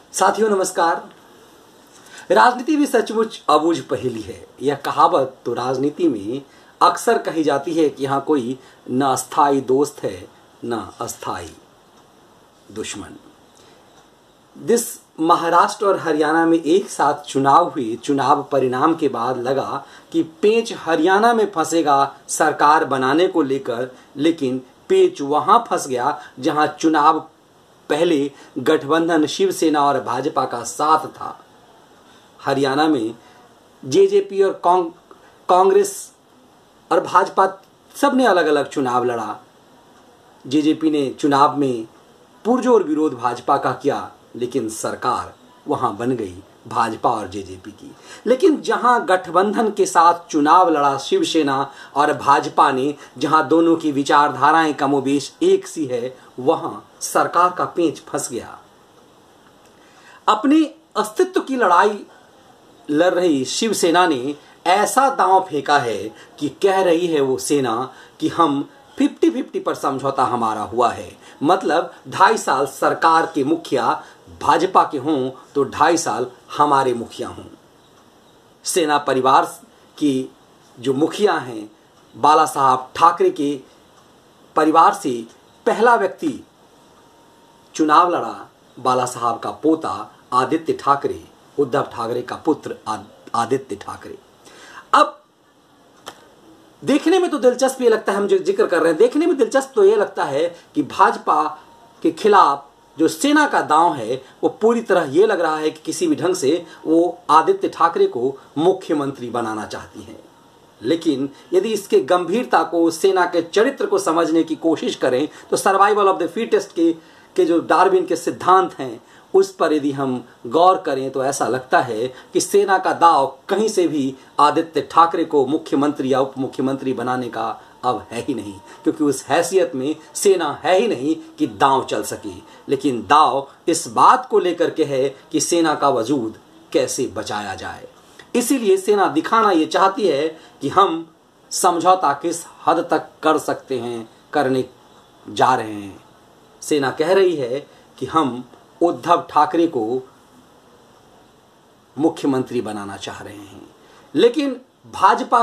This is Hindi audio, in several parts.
साथियों नमस्कार। राजनीति भी सचमुच अबूझ पहेली है। यह कहावत तो राजनीति में अक्सर कही जाती है कि यहाँ कोई न अस्थाई दोस्त है न अस्थाई दुश्मन। महाराष्ट्र और हरियाणा में एक साथ चुनाव हुए। चुनाव परिणाम के बाद लगा कि पेंच हरियाणा में फंसेगा सरकार बनाने को लेकर, लेकिन पेंच वहां फंस गया जहां चुनाव पहले गठबंधन शिवसेना और भाजपा का साथ था। हरियाणा में जेजेपी और कांग्रेस और भाजपा सब ने अलग अलग चुनाव लड़ा। जेजेपी ने चुनाव में पुरजोर विरोध भाजपा का किया, लेकिन सरकार वहां बन गई भाजपा और जेजेपी की। लेकिन जहां गठबंधन के साथ चुनाव लड़ा शिवसेना और भाजपा ने, जहां दोनों की विचारधाराएं कमोबेश एक सी है, वहां सरकार का पेंच फंस गया। अपने अस्तित्व की लड़ाई लड़ रही शिवसेना ने ऐसा दांव फेंका है कि कह रही है वो सेना कि हम 50-50 पर समझौता हमारा हुआ है। मतलब 2.5 साल सरकार के मुखिया भाजपा के हों तो 2.5 साल हमारे मुखिया हों। सेना परिवार की जो मुखिया हैं, बाला साहब ठाकरे के परिवार से पहला व्यक्ति चुनाव लड़ा बाला साहब का पोता आदित्य ठाकरे, उद्धव ठाकरे का पुत्र आदित्य ठाकरे। अब देखने में तो दिलचस्प ये लगता है, हम जो जिक्र कर रहे हैं, देखने में दिलचस्प तो ये लगता है कि भाजपा के खिलाफ जो सेना का दांव है वो पूरी तरह ये लग रहा है कि किसी भी ढंग से वो आदित्य ठाकरे को मुख्यमंत्री बनाना चाहती है। लेकिन यदि इसके गंभीरता को, सेना के चरित्र को समझने की कोशिश करें तो सर्वाइवल ऑफ द फिटेस्ट के जो डार्विन के सिद्धांत हैं उस पर यदि हम गौर करें तो ऐसा लगता है कि सेना का दांव कहीं से भी आदित्य ठाकरे को मुख्यमंत्री या उप मुख्यमंत्री बनाने का अब है ही नहीं, क्योंकि उस हैसियत में सेना है ही नहीं कि दांव चल सके। लेकिन दांव इस बात को लेकर के है कि सेना का वजूद कैसे बचाया जाए। इसीलिए सेना दिखाना ये चाहती है कि हम समझौता किस हद तक कर सकते हैं, करने जा रहे हैं। सेना कह रही है कि हम उद्धव ठाकरे को मुख्यमंत्री बनाना चाह रहे हैं, लेकिन भाजपा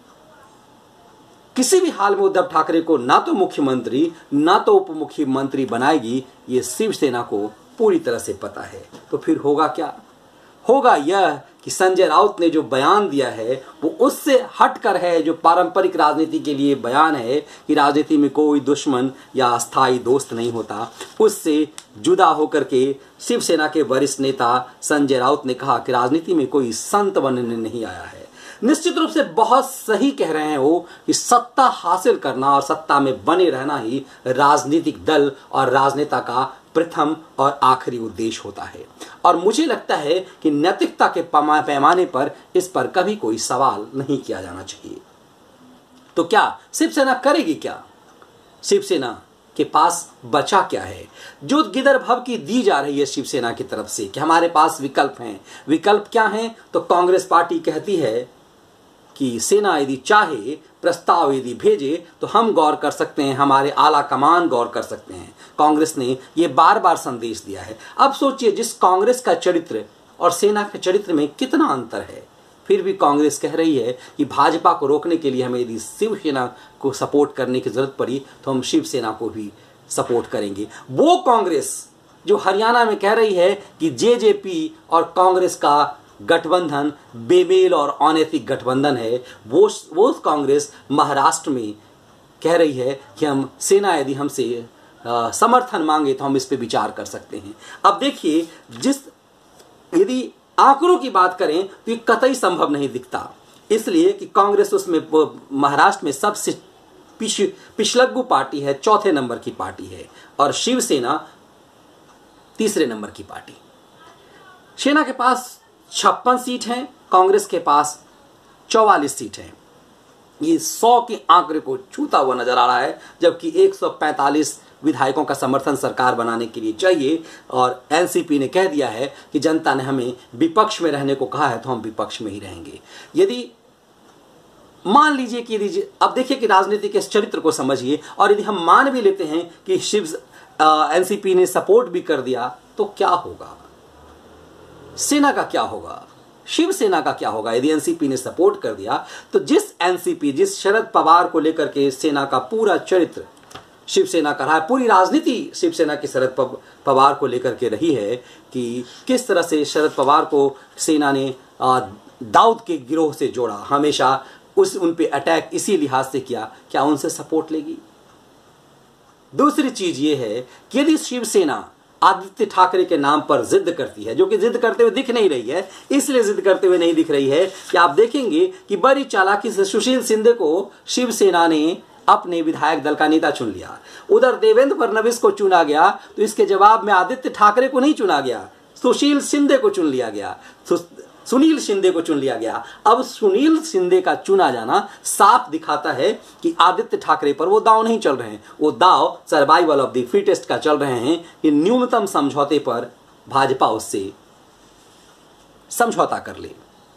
किसी भी हाल में उद्धव ठाकरे को ना तो मुख्यमंत्री ना तो उप मुख्यमंत्री बनाएगी। ये शिवसेना को पूरी तरह से पता है। तो फिर होगा क्या? होगा यह कि संजय राउत ने जो बयान दिया है वो उससे हटकर है, जो पारंपरिक राजनीति के लिए बयान है कि राजनीति में कोई दुश्मन या अस्थाई दोस्त नहीं होता, उससे जुदा होकर के शिवसेना के वरिष्ठ नेता संजय राउत ने कहा कि राजनीति में कोई संत बनने नहीं आया है। निश्चित रूप से बहुत सही कह रहे हैं वो कि सत्ता हासिल करना और सत्ता में बने रहना ही राजनीतिक दल और राजनेता का प्रथम और आखिरी उद्देश्य होता है। और मुझे लगता है कि नैतिकता के पैमाने पर इस पर कभी कोई सवाल नहीं किया जाना चाहिए। तो क्या शिवसेना करेगी? क्या शिवसेना के पास बचा क्या है? जो गिदर भव की दी जा रही है शिवसेना की तरफ से कि हमारे पास विकल्प हैं। विकल्प क्या हैं? तो कांग्रेस पार्टी कहती है कि सेना यदि चाहे, प्रस्ताव यदि भेजे तो हम गौर कर सकते हैं, हमारे आला कमान गौर कर सकते हैं। कांग्रेस ने ये बार बार संदेश दिया है। अब सोचिए, जिस कांग्रेस का चरित्र और सेना के चरित्र में कितना अंतर है, फिर भी कांग्रेस कह रही है कि भाजपा को रोकने के लिए हमें यदि शिवसेना को सपोर्ट करने की जरूरत पड़ी तो हम शिवसेना को भी सपोर्ट करेंगे। वो कांग्रेस जो हरियाणा में कह रही है कि जेजेपी और कांग्रेस का गठबंधन बेमेल और अनैतिक गठबंधन है, वो कांग्रेस महाराष्ट्र में कह रही है कि हम सेना यदि हमसे समर्थन मांगे तो हम इस पे विचार कर सकते हैं। अब देखिए, यदि आंकड़ों की बात करें तो ये कतई संभव नहीं दिखता, इसलिए कि कांग्रेस उसमें महाराष्ट्र में सबसे पिछलग्गू पार्टी है, 4थे नंबर की पार्टी है, और शिवसेना 3रे नंबर की पार्टी। सेना के पास 56 सीट हैं, कांग्रेस के पास 44 सीट हैं। ये 100 के आंकड़े को छूता हुआ नजर आ रहा है, जबकि 145 विधायकों का समर्थन सरकार बनाने के लिए चाहिए। और एनसीपी ने कह दिया है कि जनता ने हमें विपक्ष में रहने को कहा है तो हम विपक्ष में ही रहेंगे। यदि मान लीजिए कि अब देखिए कि राजनीति के इस चरित्र को समझिए, और यदि हम मान भी लेते हैं कि एनसीपी ने सपोर्ट भी कर दिया तो क्या होगा? सेना का क्या होगा, शिवसेना का क्या होगा यदि एनसीपी ने सपोर्ट कर दिया? तो जिस शरद पवार को लेकर के सेना का पूरा चरित्र शिवसेना का रहा है, पूरी राजनीति शिवसेना की शरद पवार को लेकर के रही है कि किस तरह से शरद पवार को सेना ने दाऊद के गिरोह से जोड़ा, हमेशा उन पे अटैक इसी लिहाज से किया, क्या उनसे सपोर्ट लेगी? दूसरी चीज ये है कि यदि शिवसेना आदित्य ठाकरे के नाम पर जिद करती है, जो कि जिद करते हुए दिख नहीं रही है, इसलिए जिद करते हुए नहीं दिख रही है कि आप देखेंगे कि बड़ी चालाकी से सुशील शिंदे को शिवसेना ने अपने विधायक दल का नेता चुन लिया। उधर देवेंद्र फडणवीस को चुना गया, तो इसके जवाब में आदित्य ठाकरे को नहीं चुना गया, सुशील शिंदे को चुन लिया गया, सुनील शिंदे को चुन लिया गया। अब सुनील शिंदे का चुना जाना साफ दिखाता है कि आदित्य ठाकरे पर वो दांव नहीं चल रहे हैं, वो दांव सर्वाइवल ऑफ द फिटेस्ट का चल रहे हैं कि न्यूनतम समझौते पर भाजपा उससे समझौता कर ले।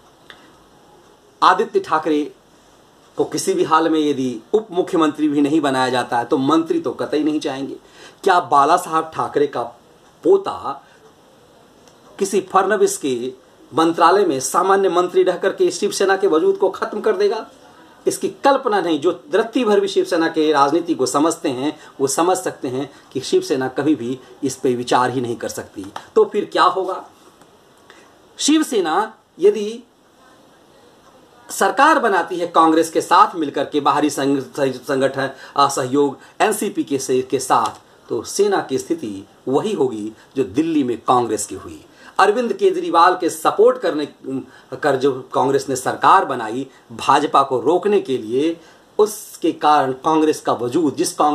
आदित्य ठाकरे को किसी भी हाल में यदि उप मुख्यमंत्री भी नहीं बनाया जाता है तो मंत्री तो कतई नहीं चाहेंगे। क्या बाला साहब ठाकरे का पोता किसी फडणवीस के मंत्रालय में सामान्य मंत्री रह करके शिवसेना के वजूद को खत्म कर देगा? इसकी कल्पना नहीं। जो रत्ती भर भी शिवसेना के राजनीति को समझते हैं वो समझ सकते हैं कि शिवसेना कभी भी इस पे विचार ही नहीं कर सकती। तो फिर क्या होगा? शिवसेना यदि सरकार बनाती है कांग्रेस के साथ मिलकर के, बाहरी संगठन सहयोग एनसीपी के साथ, तो सेना की स्थिति वही होगी जो दिल्ली में कांग्रेस की हुई। अरविंद केजरीवाल के सपोर्ट कर जो कांग्रेस ने सरकार बनाई भाजपा को रोकने के लिए, उसके कारण कांग्रेस का वजूद,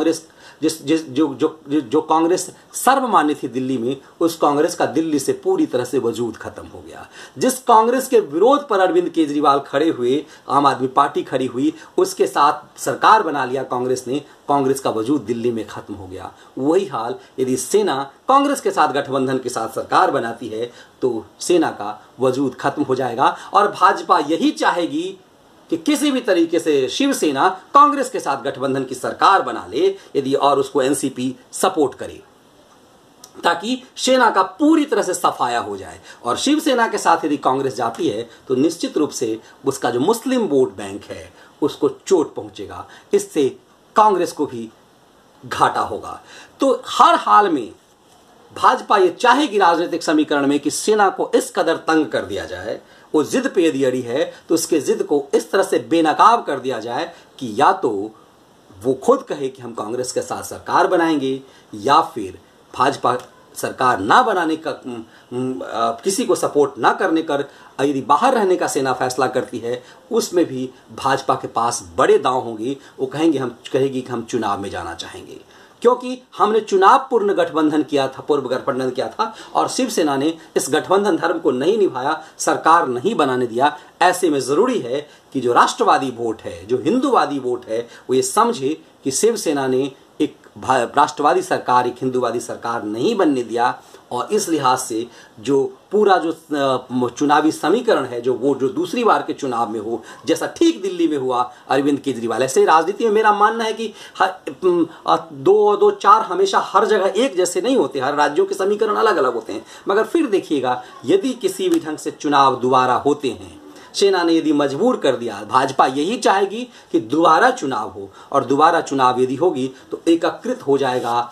जो कांग्रेस सर्वमान्य थी दिल्ली में, उस कांग्रेस का दिल्ली से पूरी तरह से वजूद खत्म हो गया। जिस कांग्रेस के विरोध पर अरविंद केजरीवाल खड़े हुए, आम आदमी पार्टी खड़ी हुई, उसके साथ सरकार बना लिया कांग्रेस ने, कांग्रेस का वजूद दिल्ली में खत्म हो गया। वही हाल यदि सेना कांग्रेस के साथ गठबंधन के साथ सरकार बनाती है तो सेना का वजूद खत्म हो जाएगा। और भाजपा यही चाहेगी कि किसी भी तरीके से शिवसेना कांग्रेस के साथ गठबंधन की सरकार बना ले यदि, और उसको एनसीपी सपोर्ट करे, ताकि सेना का पूरी तरह से सफाया हो जाए। और शिवसेना के साथ यदि कांग्रेस जाती है तो निश्चित रूप से उसका जो मुस्लिम वोट बैंक है उसको चोट पहुंचेगा, इससे कांग्रेस को भी घाटा होगा। तो हर हाल में भाजपा ये चाहेगी राजनीतिक समीकरण में कि सेना को इस कदर तंग कर दिया जाए, वो जिद पे यदि अड़ी है तो उसके जिद को इस तरह से बेनकाब कर दिया जाए कि या तो वो खुद कहे कि हम कांग्रेस के साथ सरकार बनाएंगे, या फिर भाजपा सरकार ना बनाने का, किसी को सपोर्ट ना करने कर यदि बाहर रहने का सेना फैसला करती है, उसमें भी भाजपा के पास बड़े दांव होंगे। वो कहेगी कि हम चुनाव में जाना चाहेंगे, क्योंकि हमने चुनाव पूर्व गठबंधन किया था और शिवसेना ने इस गठबंधन धर्म को नहीं निभाया, सरकार नहीं बनाने दिया। ऐसे में जरूरी है कि जो राष्ट्रवादी वोट है, जो हिंदूवादी वोट है, वो ये समझे कि शिवसेना ने एक राष्ट्रवादी सरकार, एक हिंदूवादी सरकार नहीं बनने दिया। और इस लिहाज से जो पूरा जो चुनावी समीकरण है, जो वो जो दूसरी बार के चुनाव में हो, जैसा ठीक दिल्ली में हुआ अरविंद केजरीवाल, ऐसे राजनीति में मेरा मानना है कि दो चार हमेशा हर जगह एक जैसे नहीं होते, हर राज्यों के समीकरण अलग अलग होते हैं। मगर फिर देखिएगा, यदि किसी भी ढंग से चुनाव दोबारा होते हैं, सेना ने यदि मजबूर कर दिया, भाजपा यही चाहेगी कि दोबारा चुनाव हो, और दोबारा चुनाव यदि होगी तो एकत्रित हो जाएगा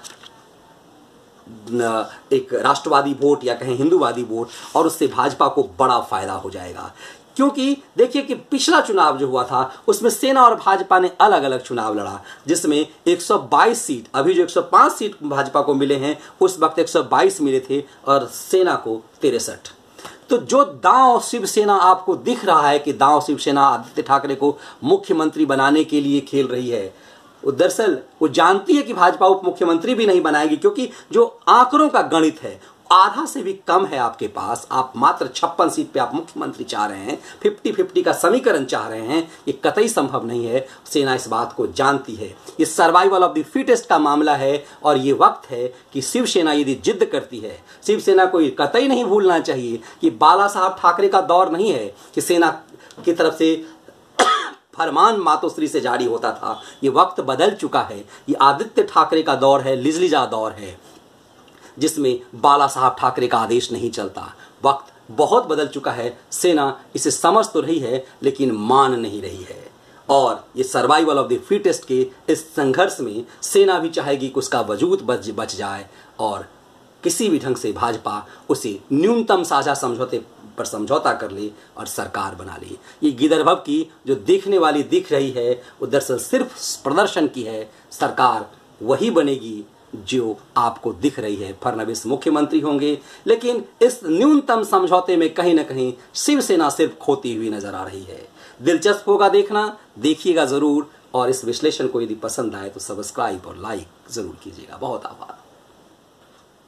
एक राष्ट्रवादी वोट या कहें हिंदूवादी वोट, और उससे भाजपा को बड़ा फायदा हो जाएगा। क्योंकि देखिए कि पिछला चुनाव जो हुआ था उसमें सेना और भाजपा ने अलग अलग चुनाव लड़ा, जिसमें 122 सीट, अभी जो 105 सीट भाजपा को मिले हैं उस वक्त 122 मिले थे और सेना को 63। तो जो दांव शिवसेना आपको दिख रहा है कि दांव शिवसेना आदित्य ठाकरे को मुख्यमंत्री बनाने के लिए खेल रही है, दरअसल वो जानती है कि भाजपा उप मुख्यमंत्री भी नहीं बनाएगी, क्योंकि जो आंकड़ों का गणित है आधा से भी कम है आपके पास। आप मात्र 56 सीट पे आप मुख्यमंत्री चाह रहे हैं, 50-50 का समीकरण चाह रहे हैं, ये कतई संभव नहीं है। सेना इस बात को जानती है। ये सर्वाइवल ऑफ द फिटेस्ट का मामला है, और ये वक्त है कि शिवसेना यदि जिद करती है, शिवसेना को कतई नहीं भूलना चाहिए कि बाला साहब ठाकरे का दौर नहीं है कि सेना की तरफ से फरमान मातोश्री से जारी होता था। ये वक्त बदल चुका है, ये आदित्य ठाकरे का दौर है, लिजलिजा दौर है, जिसमें बाला साहब ठाकरे का आदेश नहीं चलता। वक्त बहुत बदल चुका है। सेना इसे समझ तो रही है लेकिन मान नहीं रही है। और ये सर्वाइवल ऑफ द फिटेस्ट के इस संघर्ष में सेना भी चाहेगी कि उसका वजूद बच जाए और किसी भी ढंग से भाजपा उसे न्यूनतम साझा समझौते पर समझौता कर ले और सरकार बना ले। ये गिदरभव की जो देखने वाली दिख रही है वो दरअसल सिर्फ प्रदर्शन की है। सरकार वही बनेगी जो आपको दिख रही है। फडणवीस मुख्यमंत्री होंगे, लेकिन इस न्यूनतम समझौते में कहीं ना कहीं शिवसेना सिर्फ खोती हुई नजर आ रही है। दिलचस्प होगा देखना, देखिएगा जरूर। और इस विश्लेषण को यदि पसंद आए तो सब्सक्राइब और लाइक जरूर कीजिएगा। बहुत आभार।